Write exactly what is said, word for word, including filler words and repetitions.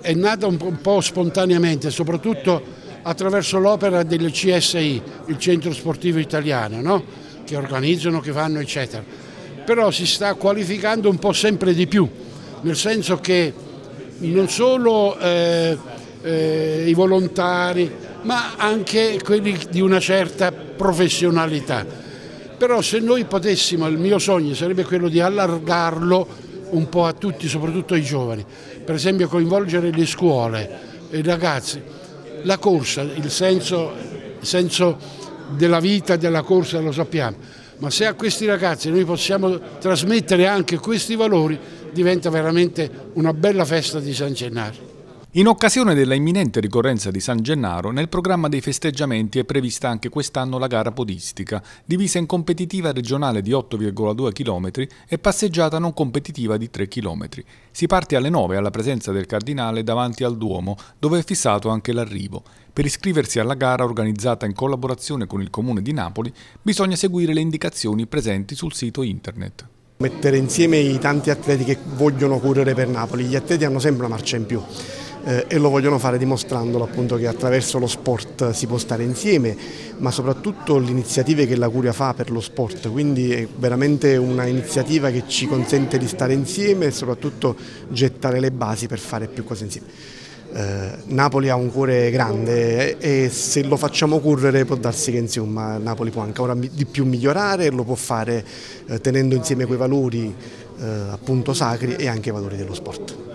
è nata un po', un po' spontaneamente, soprattutto attraverso l'opera del C S I, il Centro Sportivo Italiano, no? Che organizzano, che fanno eccetera. Però si sta qualificando un po' sempre di più, nel senso che non solo eh, eh, i volontari, ma anche quelli di una certa professionalità. Però se noi potessimo, il mio sogno sarebbe quello di allargarlo un po' a tutti, soprattutto ai giovani, per esempio coinvolgere le scuole, i ragazzi, la corsa, il senso, il senso della vita, della corsa lo sappiamo, ma se a questi ragazzi noi possiamo trasmettere anche questi valori, diventa veramente una bella festa di San Gennaro. In occasione della imminente ricorrenza di San Gennaro, nel programma dei festeggiamenti è prevista anche quest'anno la gara podistica, divisa in competitiva regionale di otto virgola due chilometri e passeggiata non competitiva di tre chilometri. Si parte alle nove alla presenza del Cardinale davanti al Duomo, dove è fissato anche l'arrivo. Per iscriversi alla gara organizzata in collaborazione con il Comune di Napoli, bisogna seguire le indicazioni presenti sul sito internet. Mettere insieme i tanti atleti che vogliono correre per Napoli, gli atleti hanno sempre una marcia in più. Eh, e lo vogliono fare dimostrandolo appunto che attraverso lo sport si può stare insieme, ma soprattutto le iniziative che la Curia fa per lo sport, quindi è veramente una iniziativa che ci consente di stare insieme e soprattutto gettare le basi per fare più cose insieme. Eh, Napoli ha un cuore grande e se lo facciamo correre può darsi che insomma Napoli può ancora di più migliorare e lo può fare eh, tenendo insieme quei valori eh, appunto sacri e anche i valori dello sport.